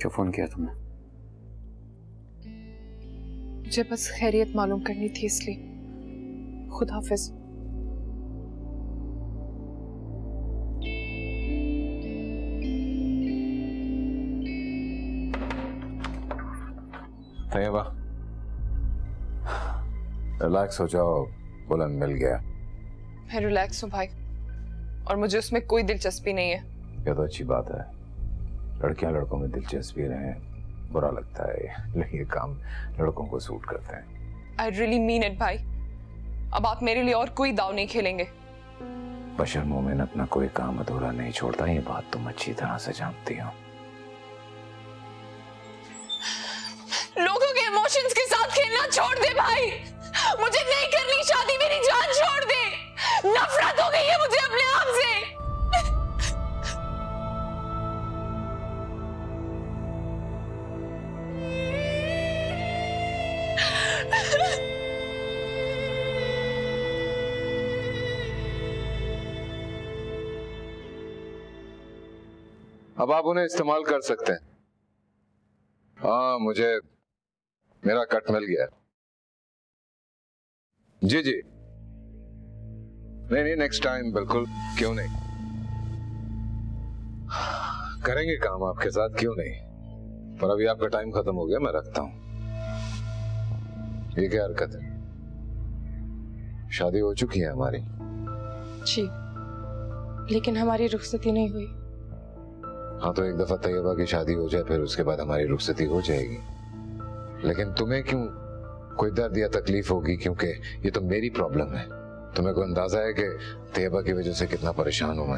क्यों फोन किया तुमने? मुझे बस खैरियत मालूम करनी थी इसलिए। खुदा हाफिज। तैयबा, रिलैक्स हो जाओ, बुलंद मिल गया। मैं रिलैक्स हूँ भाई, और मुझे उसमें कोई दिलचस्पी नहीं है। ये तो अच्छी बात है, लड़कियां लड़कों में दिलचस्पी रहे, बुरा लगता है लेकिन ये काम लड़कों को सूट करते हैं। I really mean it भाई, अब आप मेरे लिए और कोई दाव नहीं खेलेंगे। बशर मोमिन अपना कोई काम अधूरा नहीं छोड़ता, ये बात तुम अच्छी तरह से जानती हो। लोगों के इमोशंस के साथ खेलना छोड़ दे भाई, मुझे नहीं करनी शादी, मेरी जान छोड़ दे, नफरत हो गई है मुझे अपने आप से। अब आप उन्हें इस्तेमाल कर सकते हैं। हाँ, मुझे मेरा कट मिल गया। जी जी, नहीं नहीं, नेक्स्ट टाइम बिल्कुल, क्यों नहीं, करेंगे काम आपके साथ, क्यों नहीं। पर अभी आपका टाइम खत्म हो गया, मैं रखता हूं। ये क्या हरकत है? शादी हो चुकी है हमारी। जी, लेकिन हमारी रुखसती नहीं हुई। हाँ, तो एक दफा तैयबा की शादी हो जाए, फिर उसके बाद हमारी रुखसती हो जाएगी। लेकिन तुम्हें क्यों कोई दर्द या तकलीफ होगी, क्योंकि ये तो मेरी प्रॉब्लम है। तुम्हें कोई अंदाजा है कि तैयबा की वजह से कितना परेशान हूं मैं?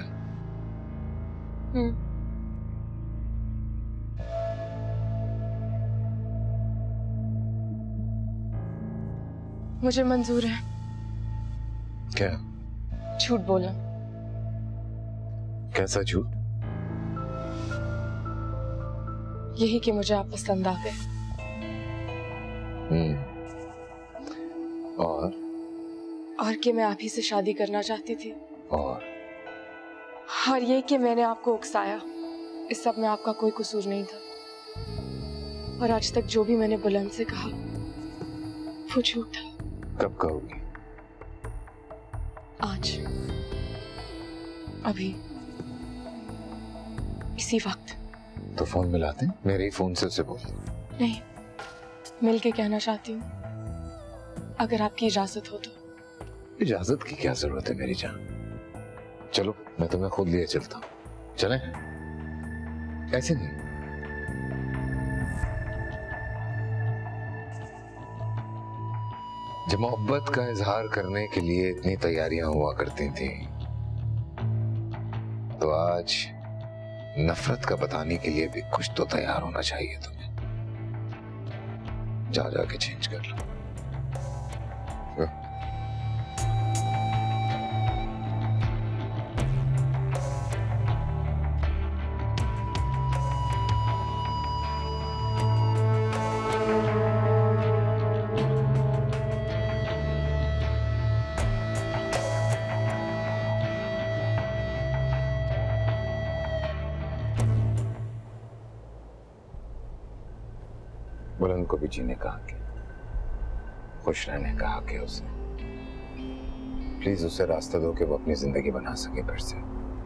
मुझे मंजूर है। क्या? झूठ बोलना। कैसा झूठ? यही कि मुझे आप पसंद आ गए। और कि मैं आप ही से शादी करना चाहती थी। और ये कि मैंने आपको उकसाया, इस सब में आपका कोई कसूर नहीं था। और आज तक जो भी मैंने बुलंद से कहा वो झूठ था। कब कहोगी? आज, अभी, इसी वक्त। तो फोन मिलाते हैं, मेरे ही फोन से उसे बोल। नहीं, मिल के कहना चाहती हूँ, अगर आपकी इजाजत हो तो। इजाजत की क्या जरूरत है मेरी जान? चलो, मैं तुम्हें खुद लिए चलता हूँ। चलें? ऐसे नहीं। जब मोहब्बत का इजहार करने के लिए इतनी तैयारियां हुआ करती थी, तो आज नफरत का बताने के लिए भी कुछ तो तैयार होना चाहिए तुम्हें। जाके चेंज कर लो। बुलंद को भी जीने का हक है, खुश रहने का हक है उसे। प्लीज उसे रास्ता दो कि वो अपनी जिंदगी बना सके फिर से।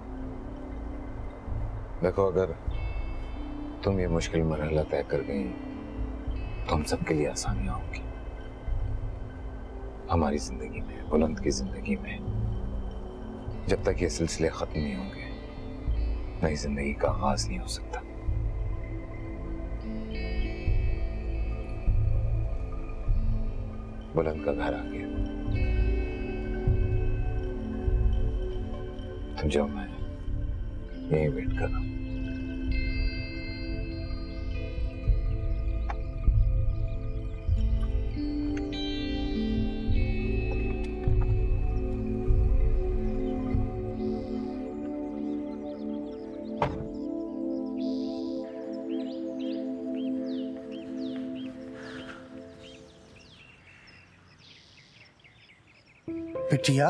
देखो, अगर तुम ये मुश्किल मरहला तय कर गई तो हम सबके लिए आसानियां होंगी। हमारी जिंदगी में, बुलंद की जिंदगी में, जब तक ये सिलसिले खत्म नहीं होंगे, नई जिंदगी का आगाज नहीं हो सकता। बुलंद का घर आ गया, तुम जाओ, मैं यहीं वेट कर रहा हूं। बिटिया,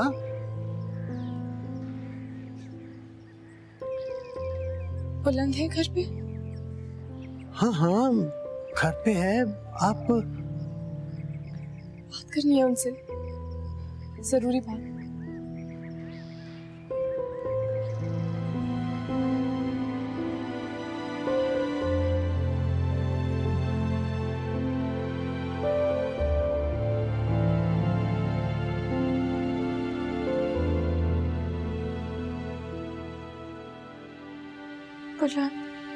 बुलंद है घर पे? हाँ हाँ घर पे है। आप बात करनी है उनसे, जरूरी बात। बुलंद,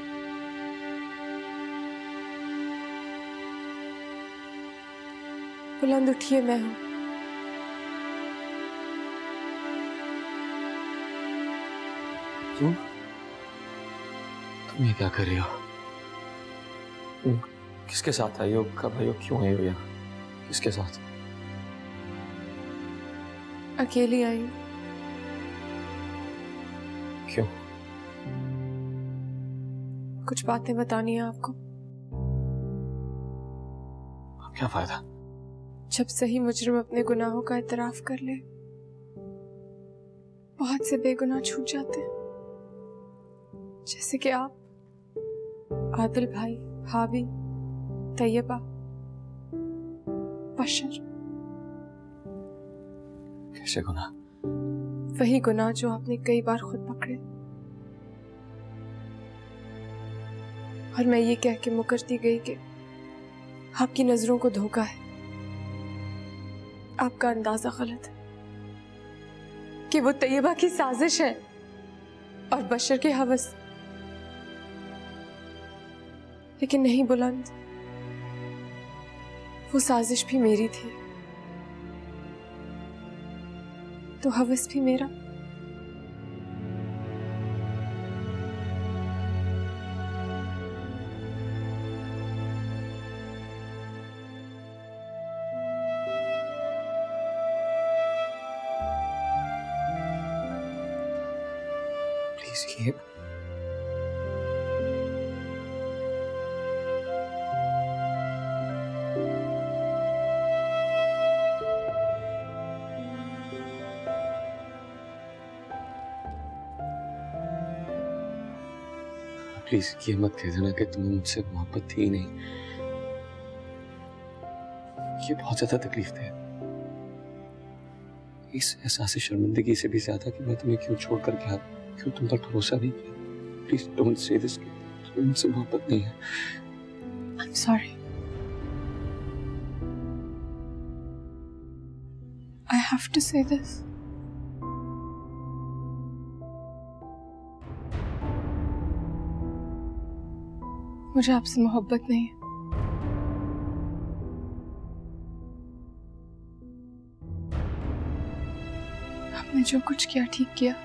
बुलंद उठिए, मैं हूं। तुम ये क्या कर रही हो? किसके साथ आई हो? कब आई हो? क्यों आई हो यहाँ? किसके साथ? अकेली आई हूं। क्यों? कुछ बातें बतानी है आपको। क्या फायदा? जब सही मुजरिम अपने गुनाहों का इतराफ कर ले, बहुत से बेगुनाह छूट जाते हैं। जैसे कि आप, आदिल भाई, भाभी, तैयबा, बशर। कैसे गुनाह? वही गुनाह जो आपने कई बार खुद पकड़े और मैं ये कह के मुकरती गई कि आपकी नजरों को धोखा है। आपका अंदाजा गलत है कि वो तैयबा की साजिश है और बशर के हवस। लेकिन नहीं बुलंद, वो साजिश भी मेरी थी, तो हवस भी मेरा। प्लीज ये प्लीज ये मत कह देना कि तुम्हें मुझसे मोहब्बत थी ही नहीं। ये बहुत ज्यादा तकलीफ दे। इस एहसास शर्मिंदगी से भी ज्यादा कि मैं तुम्हें क्यों छोड़ कर गया, क्यों तुम पर भरोसा नहीं किया। प्लीज डोंट से दिस, तुम्हें मुझसे मोहब्बत नहीं है। I'm sorry. I have to say this. मुझे आपसे मोहब्बत नहीं है। आपने जो कुछ किया ठीक किया।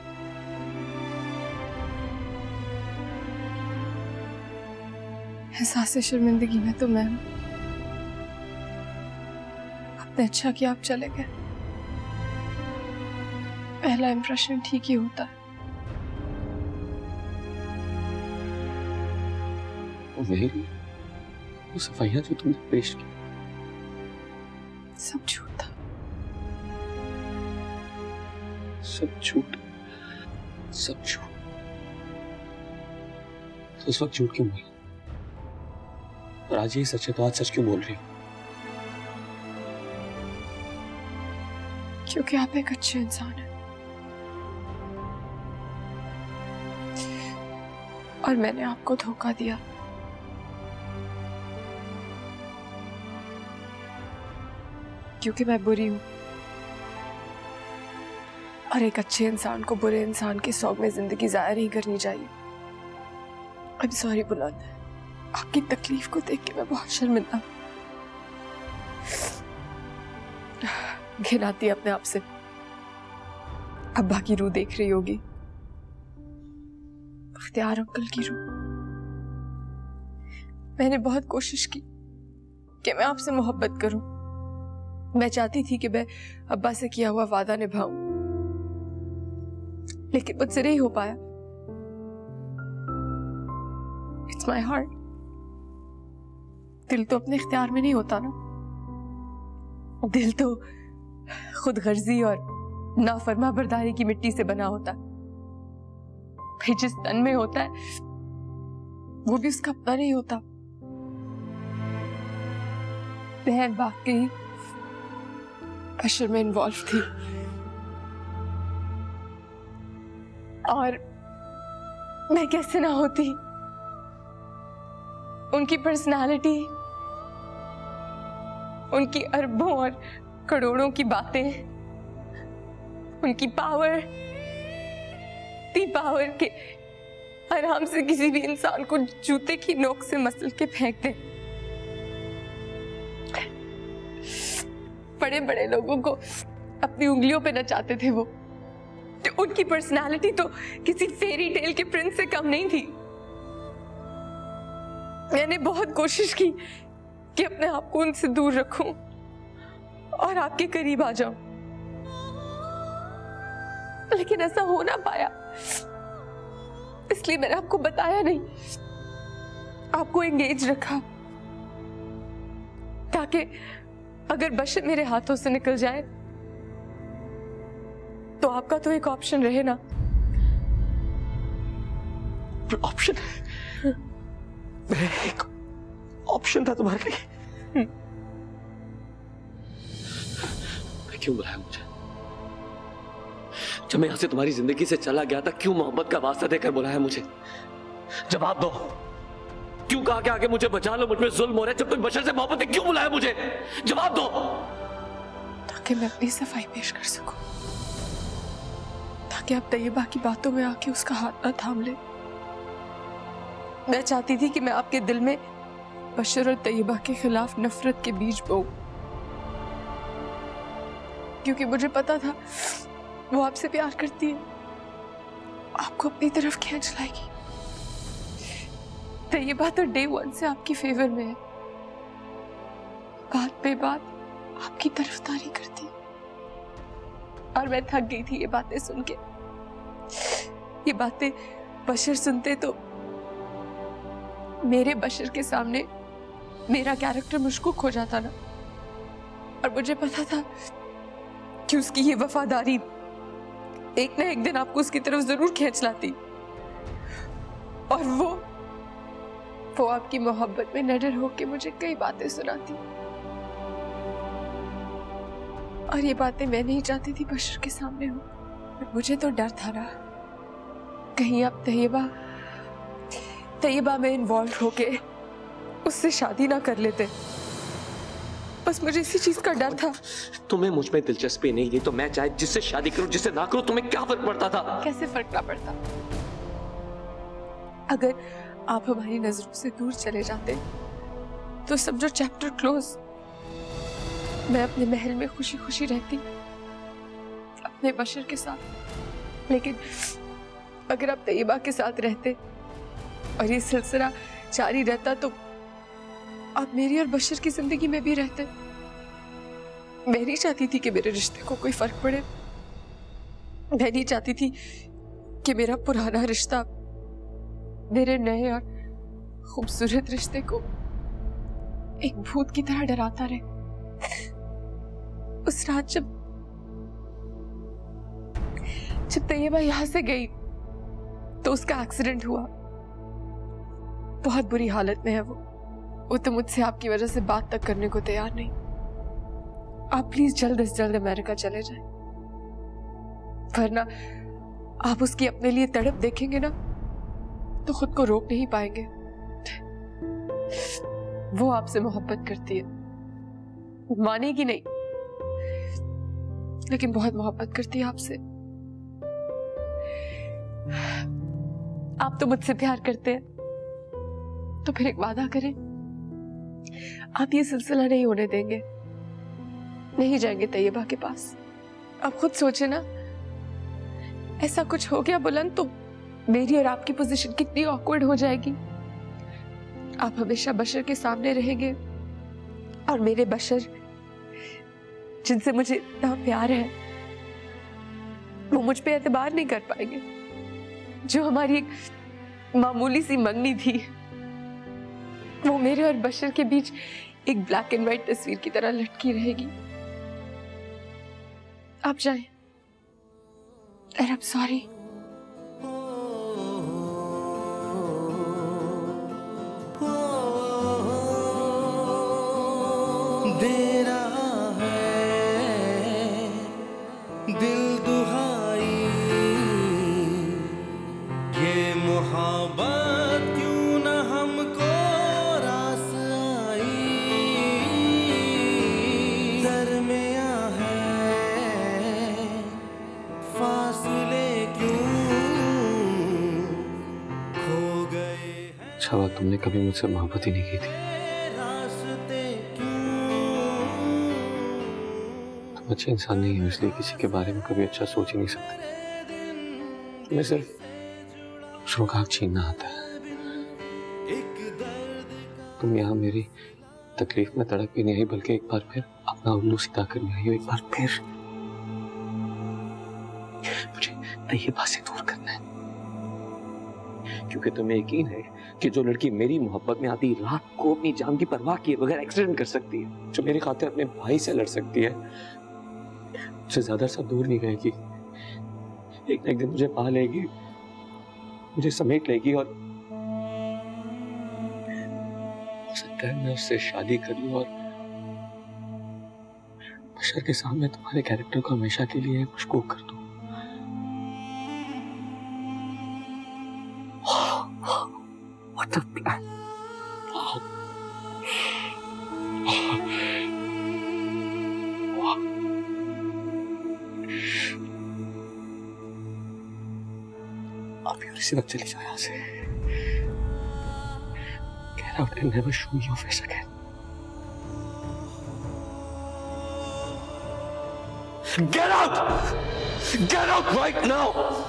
एहसास शर्मिंदगी में तो मैं हूं। आपने अच्छा किया आप चले गए। पहला इंप्रेशन ठीक ही होता है। मेरी वो सफाइयां जो तुमने पेश की, सब झूठ था। सब झूठ, सब झूठ। तो उस वक्त झूठ क्यों बोली? और आज ये सच है तो आज सच क्यों बोल रही हो? क्योंकि आप एक अच्छे इंसान हैं और मैंने आपको धोखा दिया। क्योंकि मैं बुरी हूं और एक अच्छे इंसान को बुरे इंसान के शौक में जिंदगी जाया नहीं करनी चाहिए। आई एम सॉरी बुलंद, आपकी तकलीफ को देख के मैं बहुत शर्मिंदा, घिन आती है अपने आप से। अब्बा की रूह देख रही होगी, बख्तियार अंकल की रूह। मैंने बहुत कोशिश की कि मैं आपसे मोहब्बत करूं। मैं चाहती थी कि मैं अब्बा से किया हुआ वादा निभाऊं, लेकिन मुझसे नहीं हो पाया। It's my heart. दिल तो अपने इख्तियार में नहीं होता ना। दिल तो खुद गर्जी और नाफरमा बरदारी की मिट्टी से बना होता है। भाई जिस तन में होता है वो भी उसका अपना नहीं होता। बहन वाकई बशर में इन्वॉल्व थी और मैं कैसे ना होती। उनकी पर्सनालिटी, उनकी अरबों और करोड़ों की बातें, उनकी पावर, ती पावर के आराम से किसी भी इंसान को जूते की नोक से मसल के फेंक दे। बड़े बड़े लोगों को अपनी उंगलियों पे नचाते थे वो। तो उनकी पर्सनालिटी तो किसी फेरी टेल के प्रिंस से कम नहीं थी। मैंने बहुत कोशिश की कि अपने आप को उनसे दूर रखूं और आपके करीब आ जाऊं, लेकिन ऐसा हो ना पाया। इसलिए मैंने आपको बताया नहीं, आपको एंगेज रखा ताकि अगर बशर मेरे हाथों से निकल जाए तो आपका तो एक ऑप्शन रहे ना। ऑप्शन? एक ऑप्शन था तुम्हारे लिए? क्यों बुलाया मुझे? जब मैं यहां से तुम्हारी जिंदगी से चला गया था, क्यों मोहब्बत का वास्ता देकर बुलाया मुझे? जवाब दो। क्यों कहा कि आगे मुझे बचा लो, मुझ में जुल्म हो रहा है? जब तुम बशर से मोहब्बत है, क्यों बुलाया मुझे? जवाब दो। ताकि मैं अपनी सफाई पेश कर सकूं, ताकि आप तैयबा की बातों में आके उसका हाथ ना थाम ले। मैं चाहती थी कि मैं आपके दिल में बशर और तैयबा के खिलाफ नफरत के बीज बोऊं, क्योंकि मुझे पता था वो आपसे प्यार करती है, आपको अपनी तरफ खींच लाएगी। तैयबा तो डे वन से आपकी फेवर में है, बात पे बात आपकी तरफदारी करती है। और मैं थक गई थी ये बातें सुन के। ये बातें बशर सुनते तो मेरे बशर के सामने मेरा कैरेक्टर मुश्किल हो जाता ना, और मुझे पता था कि उसकी ये वफादारी एक ना एक दिन आपको उसकी तरफ जरूर खींच लाती, और वो आपकी मोहब्बत में निडर होके मुझे कई बातें सुनाती। और ये बातें मैं नहीं चाहती थी बशर के सामने हो, पर मुझे तो डर था ना, कहीं आप तैयबा में इन्वॉल्व होके उससे शादी ना कर लेते। बस मुझे इसी चीज का डर था। तुम्हें मुझ में दिलचस्पी नहीं थी तो मैं चाहे जिससे शादी करूं जिससे ना करूं, तुम्हें क्या फर्क पड़ता था? कैसे फर्क ना पड़ता? अगर आप हमारी नजरों से दूर चले जाते तो समझो चैप्टर क्लोज। मैं अपने महल में खुशी खुशी रहती अपने बशर के साथ, लेकिन अगर आप तैयबा के साथ रहते और ये सिलसिला जारी रहता तो आप मेरी और बशर की जिंदगी में भी रहते। मैं नहीं चाहती थी कि मेरे रिश्ते को कोई फर्क पड़े। मैं नहीं चाहती थी कि मेरा पुराना रिश्ता मेरे नए और खूबसूरत रिश्ते को एक भूत की तरह डराता रहे। उस रात जब तैयबा यहां से गई तो उसका एक्सीडेंट हुआ। बहुत बुरी हालत में है वो तो मुझसे आपकी वजह से बात तक करने को तैयार नहीं। आप प्लीज जल्द से जल्द अमेरिका चले जाएं, वरना आप उसकी अपने लिए तड़प देखेंगे ना तो खुद को रोक नहीं पाएंगे। वो आपसे मोहब्बत करती है, मानेगी नहीं, लेकिन बहुत मोहब्बत करती है आपसे। आप तो मुझसे प्यार करते हैं, तो फिर एक वादा करें, आप ये सिलसिला नहीं होने देंगे, नहीं जाएंगे तैयबा के पास। आप खुद सोचे ना, ऐसा कुछ हो गया बुलंद तो मेरी और आपकी पोजीशन कितनी ऑकवर्ड हो जाएगी। आप हमेशा बशर के सामने रहेंगे और मेरे बशर जिनसे मुझे इतना प्यार है वो मुझ पे एतबार नहीं कर पाएंगे। जो हमारी एक मामूली सी मंगनी थी वो मेरे और बशर के बीच एक ब्लैक एंड व्हाइट तस्वीर की तरह लटकी रहेगी। आप जाएं। And I'm sorry. दिल दुहाई ये मोहब्बत क्यों न हमको रास आई, दरमिया है फासले क्यों खो गए अच्छा, तुमने कभी मुझसे मोहब्बत ही नहीं की थी। रास्ते क्यों। तुम अच्छे इंसान नहीं हो, इसलिए किसी के बारे में कभी अच्छा सोच ही नहीं सकते। तुम्हें सिर्फ दूसरों का हक छीनना आता है। तुम यहाँ मेरी तकलीफ में तड़प भी नहीं आई, बल्कि एक बार फिर अपना उल्लू सीधा करने आई हो। एक बार फिर मुझे तैयबा से दूर करना है, क्योंकि तुम्हें यकीन है कि जो लड़की मेरी मोहब्बत में आधी रात को अपनी जान की परवाह किए बगैर एक्सीडेंट कर सकती है, जो मेरी खातिर अपने भाई से लड़ सकती है, मुझसे ज्यादा सा दूर नहीं रहेगी। एक न एक दिन मुझे पा लेगी, मुझे समेट लेगी, और हो सकता है मैं उससे शादी कर लूं और बशर के सामने तुम्हारे कैरेक्टर को हमेशा के लिए मशकूक कर दूं। What a plan! आप इसी वक्त चली जाओ यहाँ से। Get out and never show your face again. Get out! Get out right now!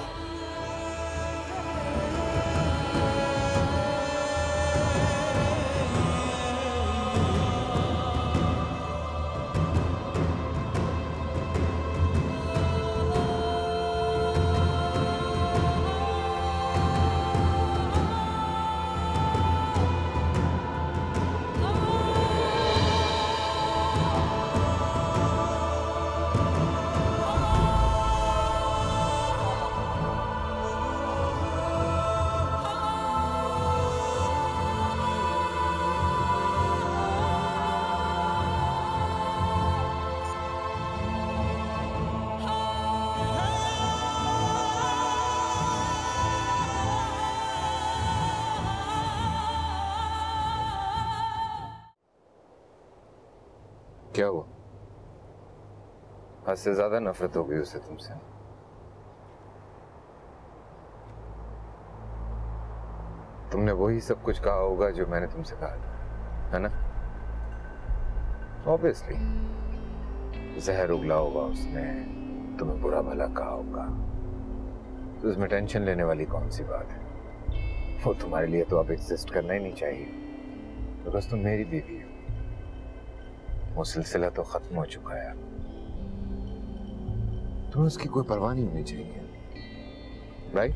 क्या हुआ? हद से ज्यादा नफरत हो गई उसे तुमसे। तुमने वही सब कुछ कहा होगा जो मैंने तुमसे कहा था, है ना? ऑब्वियसली जहर उगला होगा उसने, तुम्हें बुरा भला कहा होगा, तो उसमें टेंशन लेने वाली कौन सी बात है? वो तुम्हारे लिए तो अब एग्जिस्ट करना ही नहीं चाहिए, बिकॉज तुम मेरी बीवी हो। वो सिलसिला तो खत्म हो चुका है। तुम्हें उसकी कोई परवाह नहीं होनी चाहिए, राइट?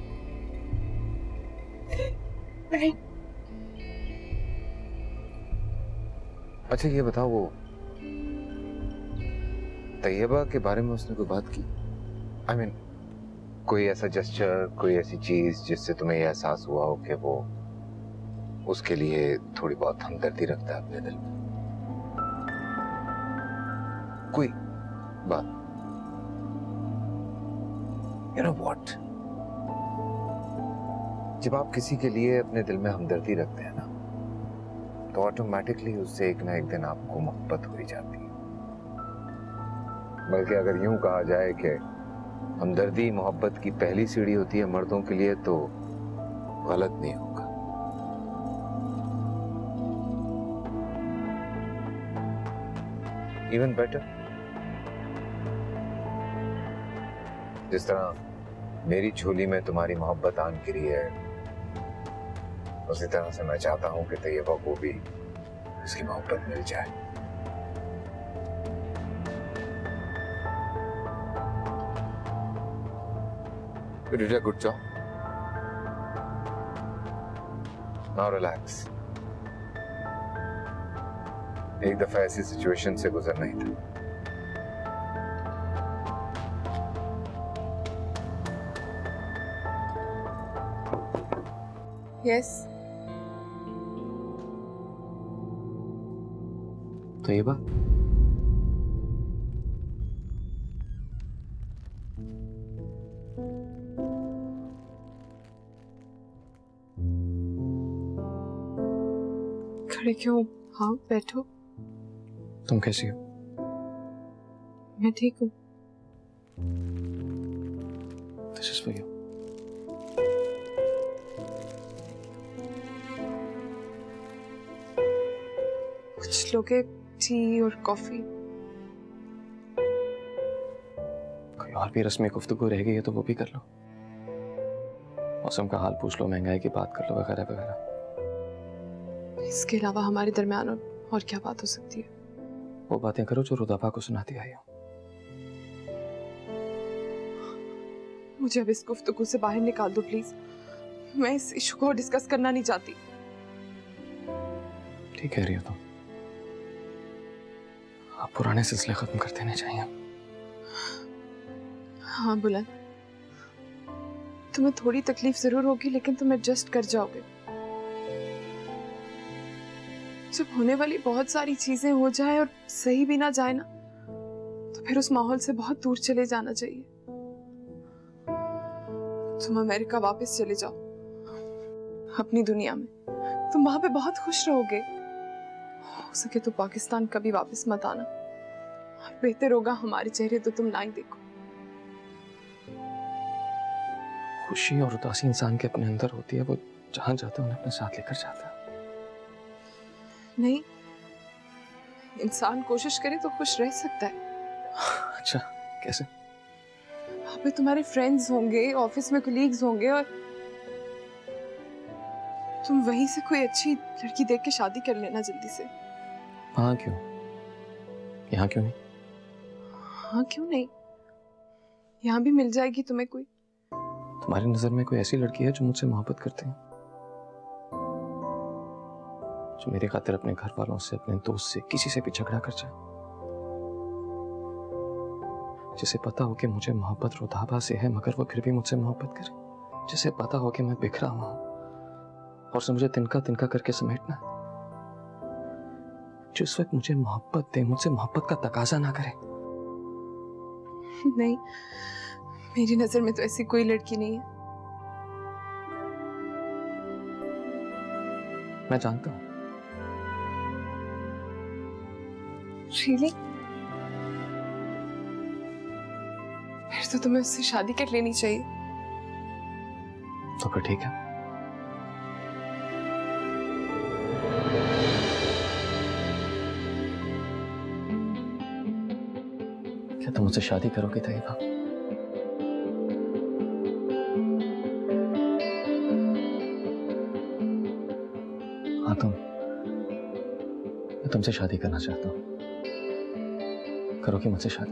अच्छा ये बताओ, वो तैयबा के बारे में उसने कोई बात की? I mean, कोई ऐसा जेस्चर, कोई ऐसी चीज जिससे तुम्हें यह एहसास हुआ हो कि वो उसके लिए थोड़ी बहुत हमदर्दी रखता है अपने दिल में? कोई बात? You know what? जब आप किसी के लिए अपने दिल में हमदर्दी रखते हैं ना, तो ऑटोमेटिकली उससे एक ना एक दिन आपको मोहब्बत हो ही जाती है। बल्कि अगर यूं कहा जाए कि हमदर्दी मोहब्बत की पहली सीढ़ी होती है मर्दों के लिए, तो गलत नहीं होगा। Even better. जिस तरह मेरी झोली में तुम्हारी मोहब्बत आन गिरी है, उसी तरह से मैं चाहता हूं कि तैयबा को भी उसकी मोहब्बत मिल जाए। You did a good job. Now relax. एक दफा ऐसी सिचुएशन से गुजरना ही था। यस। तैयबा, खड़े क्यों? हाँ बैठो। तुम कैसी हो? मैं ठीक हूँ। This is for you. कुछ लोगे टी और कॉफी? कोई और भी रस्मी गुफ्तगू रह गई है तो वो भी कर लो। मौसम का हाल पूछ लो, महंगाई की बात कर लो, वगैरह वगैरह। इसके अलावा हमारे दरमियान और क्या बात हो सकती है? वो बातें करो जो रुदाफा को सुनाती आई हो। मुझे अब इस गुफ्तगू से बाहर निकाल दो प्लीज। मैं इस इशू को डिस्कस करना नहीं चाहती। ठीक कह रही हो तुम। आप पुराने सिलसिले खत्म कर देने चाहिए। हाँ बुलंद, तुम्हें थोड़ी तकलीफ जरूर होगी लेकिन तुम एडजस्ट कर जाओगे। जब होने वाली बहुत सारी चीजें हो जाए और सही भी ना जाए ना, तो फिर उस माहौल से बहुत दूर चले जाना चाहिए। तुम अमेरिका वापस चले जाओ, अपनी दुनिया में। तुम वहां पे बहुत खुश रहोगे। हो सके तो पाकिस्तान कभी वापस मत आना। बेहतर होगा हमारे चेहरे तो तुम ना ही देखो। खुशी और उदासी इंसान के अपने अंदर होती है, वो जहां जाता है उन्हें अपने साथ लेकर जाता है। नहीं, इंसान कोशिश करे तो खुश रह सकता है। अच्छा, कैसे? वहां पे तुम्हारे फ्रेंड्स होंगे, ऑफिस में कलीग्स होंगे और तुम वहीं से कोई अच्छी लड़की देख के शादी कर लेना जल्दी से। हाँ क्यों? यहाँ क्यों नहीं? हाँ क्यों नहीं, यहाँ भी मिल जाएगी तुम्हें कोई। तुम्हारी नजर में कोई ऐसी लड़की है जो मुझसे मोहब्बत करती है, जो मेरे खातिर अपने घर वालों से, अपने दोस्त से, किसी से भी झगड़ा कर जाए, जिसे पता हो कि मुझे मोहब्बत रुदाबा से है मगर वो फिर भी मुझसे मोहब्बत करे, जिसे पता हो कि मैं बिखरा हुआ हूं और उसे मुझे तिनका तिनका करके समेटना, जिस वक्त मुझे मोहब्बत दे, मुझसे मोहब्बत का तकाजा ना करे। नहीं, मेरी नजर में तो ऐसी कोई लड़की नहीं है। मैं जानता हूं। Really? फिर तो तुम्हें उससे शादी कर लेनी चाहिए। तो फिर ठीक है, क्या तुम मुझसे शादी करोगी तैयबा? हाँ मैं तुमसे शादी करना चाहता हूँ। करोगी मुझसे शादी?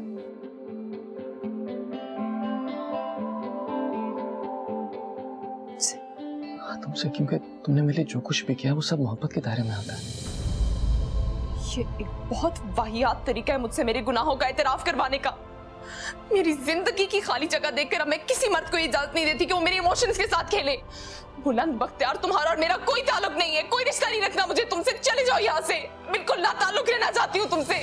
हाँ तुमसे, क्योंकि तुमने मेरे लिए जो कुछ भी किया वो सब मोहब्बत के दायरे में आता है। ये एक बहुत वाहियात तरीका है मुझसे मेरे गुनाहों का एतराफ करवाने का। मेरी जिंदगी की खाली जगह देखकर अब मैं किसी मर्द को इजाजत नहीं देती कि वो मेरे इमोशंस के साथ खेले। बुलंद बख्तियार, तुम्हारा और मेरा कोई ताल्लुक नहीं है, कोई रिश्ता नहीं रखना मुझे तुमसे। चले जाओ यहाँ से, बिल्कुल ना ताल्लुक रहना चाहती हूँ तुमसे।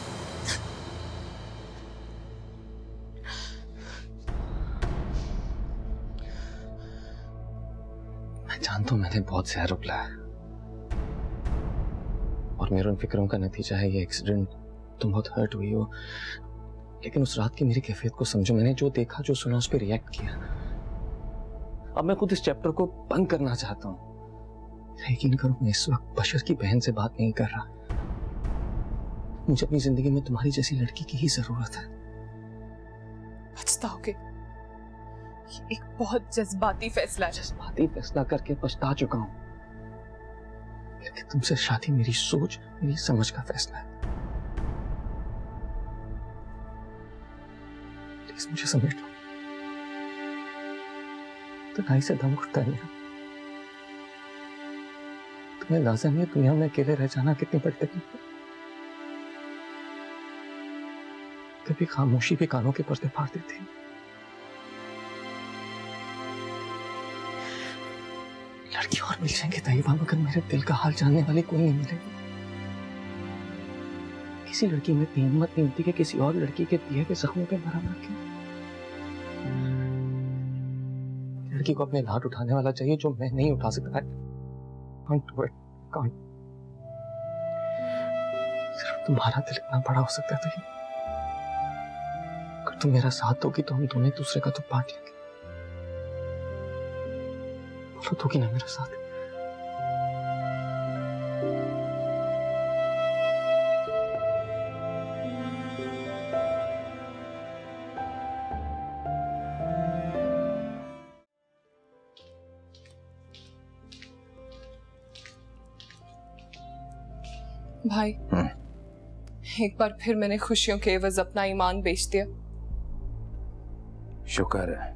मैं जानता हूँ मैंने बहुत जहर उगला है और मेरे उन फिक्रों का नतीजा है ये एक्सीडेंट। तुम बहुत हर्ट हुई हो, लेकिन उस रात की मेरी कैफियत को समझो। मैंने जो देखा, जो सुना, उस पर रिएक्ट किया। अब मैं खुद इस चैप्टर को बंद करना चाहता हूँ। यकीन करो, मैं इस वक्त बशर की बहन से बात नहीं कर रहा। मुझे अपनी जिंदगी में तुम्हारी जैसी लड़की की ही जरूरत है। पछताओगे, ये एक बहुत जज्बाती फैसला है। जज्बाती फैसला करके पछता चुका हूँ, लेकिन तुमसे शादी मेरी सोच, मेरी समझ का फैसला है। प्लीज मुझे समझ लो। तन्हाई से दम घुटता नहीं है। तुम्हें लाज़िम है दुनिया में अकेले रह जाना कितनी बड़ी तकलीफ है। कभी खामोशी भी कानों के पर्दे फाड़ देती है। लड़की और मिल जाएंगे तैयबा, मगर मेरे दिल का हाल जानने वाली कोई नहीं मिलेगी। किसी लड़की में इतनी हिम्मत नहीं होती कि किसी और लड़की के दिए हुए जख्मों पे मरहम रखे। लड़की को अपने लाड उठाने वाला चाहिए जो मैं नहीं उठा सकता। Can't do it, can't. सिर्फ तुम्हारा दिल इतना बड़ा हो सकता है तो अगर तुम मेरा साथ दोगी तो हम दोनों एक दूसरे का तो बांट लेंगे। बोलो दोगी ना मेरा साथ? भाई, एक बार फिर मैंने खुशियों के एवज अपना ईमान बेच दिया। शुक्र है,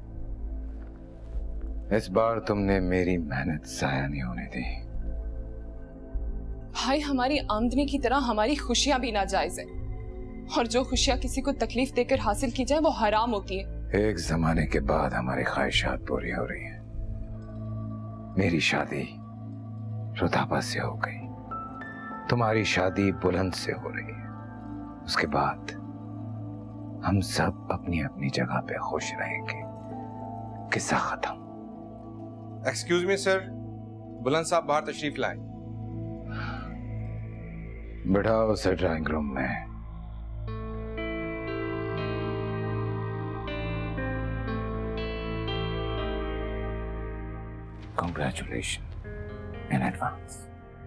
इस बार तुमने मेरी मेहनत जाया नहीं होने दी। भाई, हमारी आमदनी की तरह हमारी खुशियां भी नाजायज है, और जो खुशियां किसी को तकलीफ देकर हासिल की जाए वो हराम होती है। एक जमाने के बाद हमारी ख्वाहिशात पूरी हो रही हैं। मेरी शादी रुदाबा से हो गई, तुम्हारी शादी बुलंद से हो रही है। उसके बाद हम सब अपनी अपनी जगह पे खुश रहेंगे। किस्सा खत्म। एक्सक्यूज मी सर, बुलंद साहब बाहर तशरीफ लाएं। बिठाओ उसे ड्राइंग रूम में। Congratulations in advance.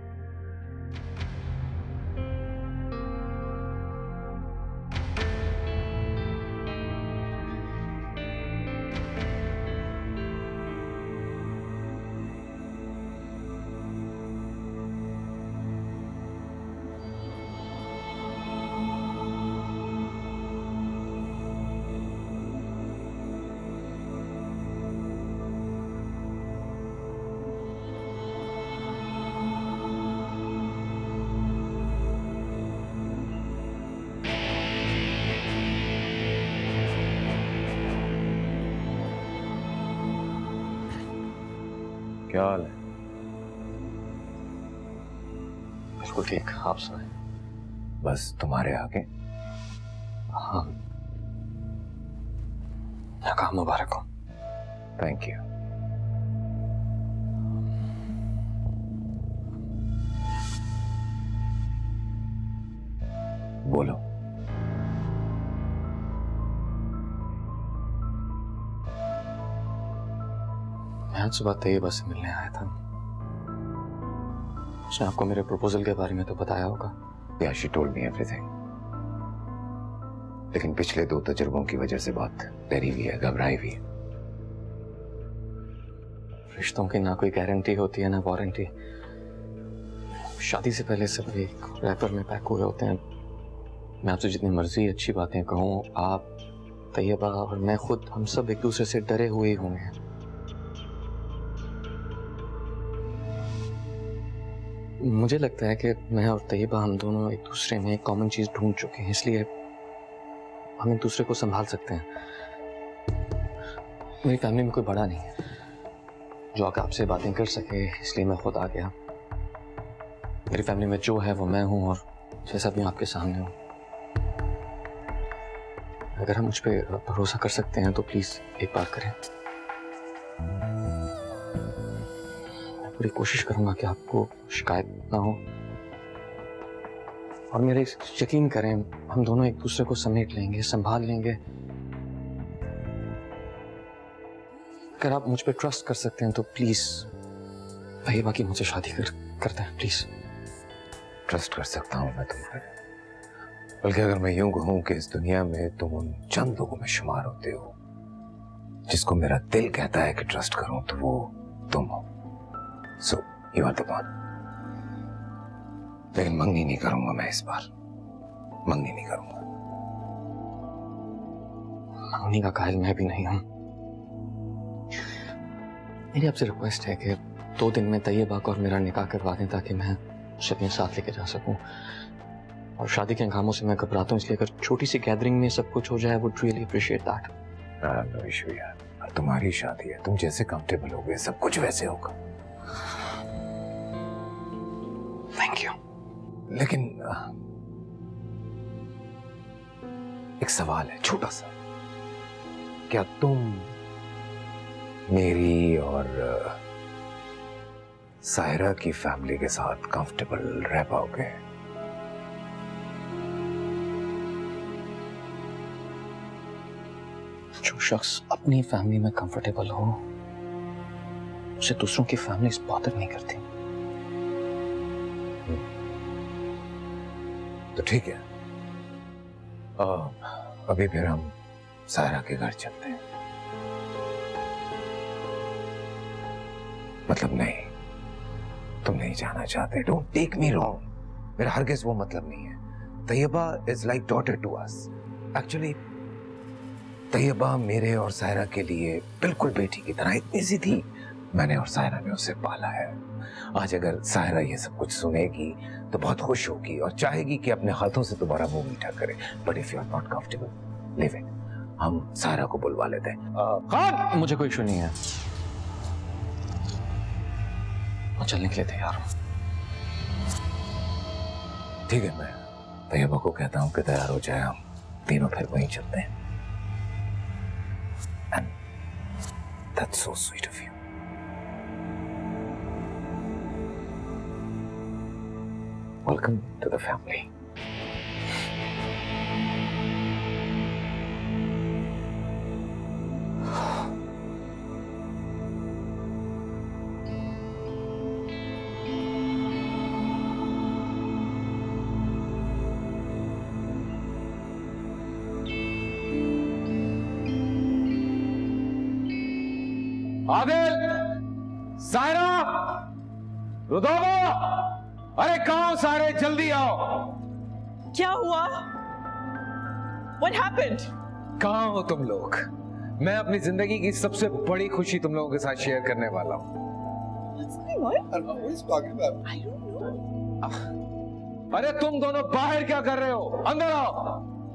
क्या हाल है? बिल्कुल ठीक, आप सुनाए? बस तुम्हारे आगे। हाँ, काम मुबारक हो। Thank you. बोलो। मैं आज सुबह तैयबा से मिलने आया था। उसने आपको मेरे प्रपोजल के बारे में तो बताया होगा। Yeah, she told me everything. लेकिन पिछले 2 तजुर्बों की वजह से बात डरी हुई है, घबराई हुई है। रिश्तों की ना कोई गारंटी होती है ना वारंटी। शादी से पहले सब एक रैपर में पैक हुए होते हैं। मैं आपसे जितनी मर्जी अच्छी बातें कहूँ, आप, तैयबा और मैं खुद, हम सब एक दूसरे से डरे हुए ही होंगे। मुझे लगता है कि मैं और तैयबा, हम दोनों एक दूसरे में एक कॉमन चीज ढूंढ चुके हैं, इसलिए हम एक दूसरे को संभाल सकते हैं। मेरी फैमिली में कोई बड़ा नहीं है जो आकर आपसे बातें कर सके, इसलिए मैं खुद आ गया। मेरी फैमिली में जो है वो मैं हूँ और जैसा भी आपके सामने हूँ। अगर हम मुझ पर भरोसा कर सकते हैं तो प्लीज एक बार करें। मैं पूरी कोशिश करूंगा कि आपको शिकायत ना हो, और मेरे यकीन करें, हम दोनों एक दूसरे को समेट लेंगे, संभाल लेंगे। अगर आप मुझ पर ट्रस्ट कर सकते हैं तो प्लीज तैयबा की मुझसे शादी करते हैं, प्लीज। ट्रस्ट कर सकता हूँ मैं तुम पर, बल्कि अगर मैं यूं कहूं कि इस दुनिया में तुम उन चंद लोगों में शुमार होते हो जिसको मेरा दिल कहता है कि ट्रस्ट करूं, तो वो तुम हो। So you are the one. लेकिन मंगनी नहीं करूंगा मैं इस बार, मंगनी नहीं करूंगा। मंगनी का कायल मैं भी नहीं हूं। मेरी आपसे रिक्वेस्ट है कि 2 दिन में तैयबा को और मेरा निकाह करवा दें, ताकि मैं उसे अपने साथ लेके जा सकूं। और शादी के कामों से मैं घबराता हूं, इसलिए अगर छोटी सी गैदरिंग में सब कुछ हो जाए, would really appreciate that. No issue यार, तुम्हारी शादी है, तुम जैसे कंफर्टेबल हो गए सब कुछ वैसे होगा। Thank you. लेकिन एक सवाल है छोटा सा, क्या तुम मेरी और सायरा की फैमिली के साथ कंफर्टेबल रह पाओगे? जो शख्स अपनी फैमिली में कंफर्टेबल हो उसे दूसरों की फैमिली बॉदर नहीं करती। तो ठीक है, अभी फिर हम सायरा के घर चलते हैं। मतलब नहीं, तुम नहीं जाना चाहते, डोंट टेक मी रॉन्ग, मेरा हरगिज़ वो मतलब नहीं है। Tayyaba is like daughter to us. Actually Tayyaba मेरे और सायरा के लिए बिल्कुल बेटी की तरह, इतनी सी थी। मैंने और सायरा ने उसे पाला है। आज अगर सायरा ये सब कुछ सुनेगी तो बहुत खुश होगी और चाहेगी कि अपने हाथों से तुम्हारा मुंह मीठा करे। But if you are not comfortable, leave it. हम सायरा को बुलवा लेते हैं। हाँ, मुझे कोई इशू नहीं है, मैं चलने के लिए तैयार हूं। ठीक है, मैं तैयबा को कहता हूं कि तैयार हो जाए, हम तीनों फिर वहीं चलते हैं। And that's so sweet of you. Welcome to the family. Adil, Saira, रुदावा, अरे कहाँ हो सारे, जल्दी आओ। क्या हुआ? What happened? कहाँ हो तुम लोग? मैं अपनी जिंदगी की सबसे बड़ी खुशी तुम लोगों के साथ शेयर करने वाला हूँ। What's going on? I don't know what he's talking about. I don't know. अरे तुम दोनों बाहर क्या कर रहे हो? अंदर आओ।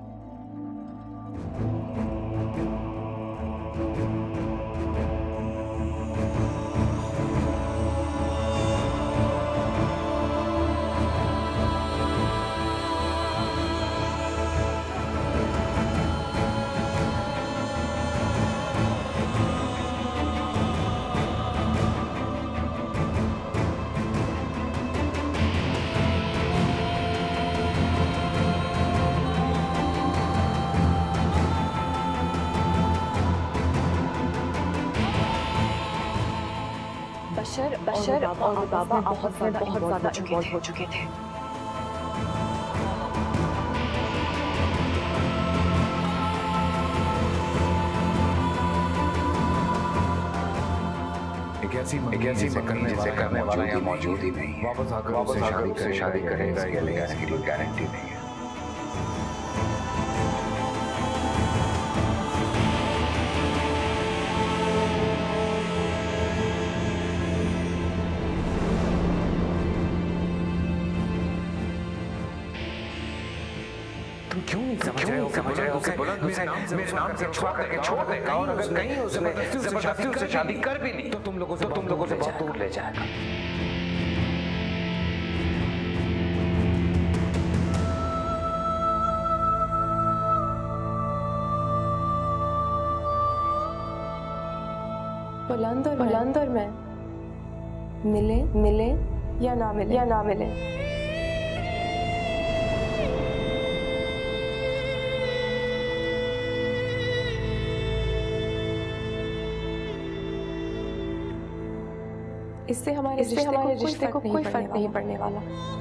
बशर और बाबा बहुत ज्यादा इन्वॉल्व हो चुके थे। एक ऐसी मकनी जिसे करने वाला यहाँ मौजूद ही नहीं है। वापस आकर उससे शादी करेगा, इसकी कोई गारंटी नहीं है। क्यों नहीं समझ रहे हो? मेरे नाम से छुआ करके छोड़ देगा और अगर कहीं उसे जबरदस्ती उससे शादी कर भी ली तो तुम लोगों से बहुत दूर ले जाएगा। बुलंदर में मिले या ना मिले इससे हमारे रिश्ते को कोई फर्क नहीं पड़ने वाला।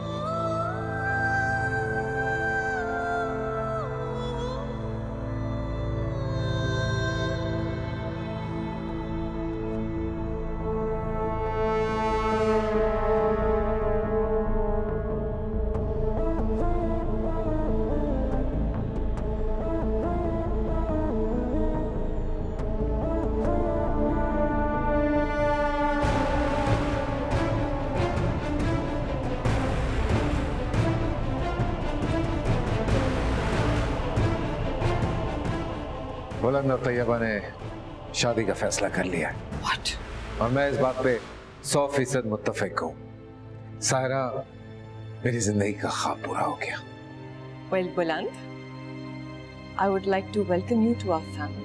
बुलंद और तैयबा ने शादी का फैसला कर लिया है। What? और मैं इस बात पे 100% मुत्तफिक हूँ। सायरा, मेरी जिंदगी का ख्वाब पूरा हो गया। Well, Buland, I would like to welcome you to our family.